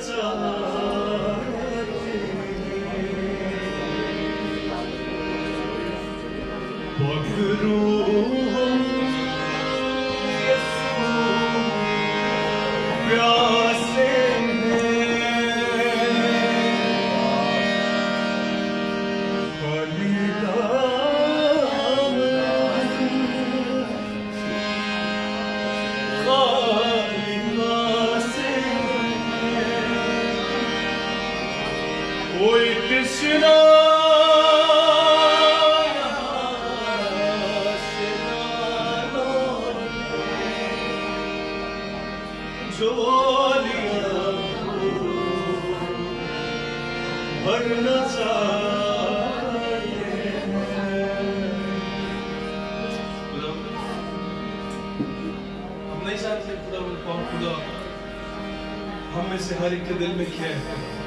हम में से हर एक के दिल में क्या है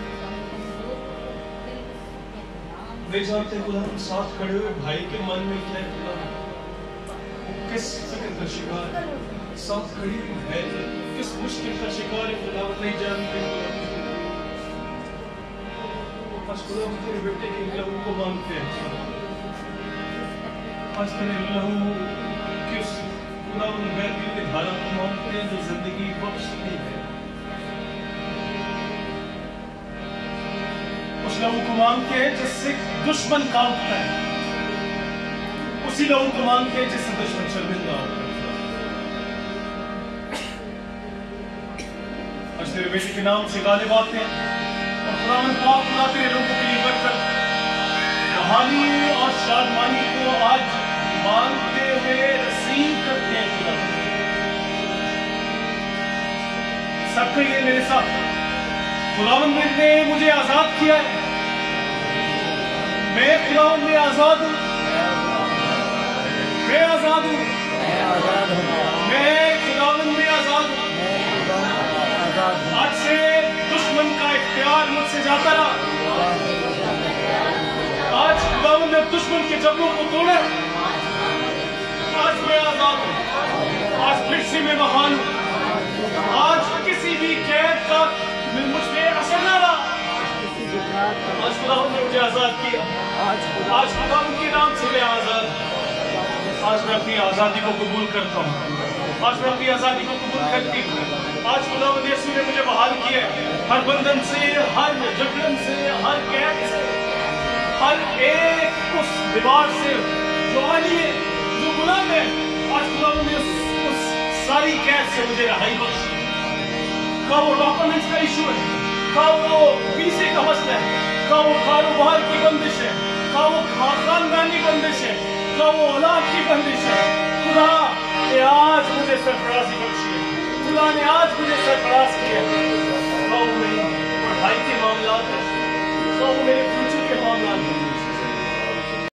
नहीं जानते खुदा। हम साथ खड़े हुए भाई के मन में क्या है खुदा, वो किस फिक्र का शिकार है, साथ खड़ी हुई है किस मुश्किल का शिकार है खुदा, वो नहीं जानते। आज खुदा हम तेरे बेटे के लहू को मांगते हैं, आज तेरे लहू की उस खुदा उन बहती हुई धारा को मांगते हैं जो जिंदगी बख्शती है। उस लहू को मांगते हैं जिससे दुश्मन कांपता है, उसी लहू को मांगते हैं जिससे दुश्मन शर्मिंदा होता है। आज तेरे बेटे के नाम से गालिब आते हैं और खुदावंद पाक खुदा तेरे लोगों के लिए बरकत, बहाली और शादमानी को आज मांगते हुए रसीद करते हैं। सब कहिए मेरे साथ, खुदावंद ने मुझे आजाद किया है, मैं खुदावंद में आजाद हूँ, मैं आजाद हूँ, मैं खुदावंद में आजाद हूँ। आज से दुश्मन का इख्तियार मुझसे जाता रहा, आज खुदावंद ने दुश्मन के जबरों को तोड़ा, आज मैं आजाद हूँ, आज फिर से मैं महान हूँ, आज किसी भी कैद का मुझ पे असर ना रहा। आज खुदावंद ने मुझे आजाद किया, आज खुदावंद के नाम से मैं आजाद। आज मैं अपनी आजादी को कबूल करता हूँ, आज मैं अपनी आजादी को कबूल करती हूँ। आज खुदावंद यीशु ने मुझे बहाल किया है हर बंधन से, हर जबरन से, हर कैद से, हर एक उस दीवार से जो आली है, जो गुलाम है। आज खुदावंद ने उस सारी कैद से मुझे रहाई बख्शी। का वो डॉक्यूमेंट्स का इशू है, का वो वीजे का मसला है, का वो कारोबार की बंदिश है, का वो खानदानी बंदिश है, का वो औलाद की बंदिश है। खुदा ने आज मुझे सरफराजी बख्शी है, खुदा ने आज मुझे सरफराज किया है।